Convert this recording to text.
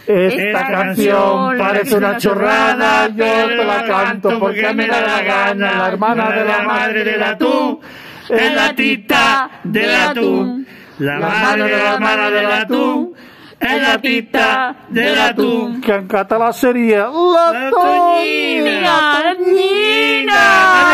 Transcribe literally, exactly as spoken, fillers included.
Esta canción parece una chorrada, yo te la canto porque me da la gana. La hermana de la madre del atún es la tita del atún. La madre de la hermana del atún es la tita del atún. Que en catalán sería la Toñina. La Toñina.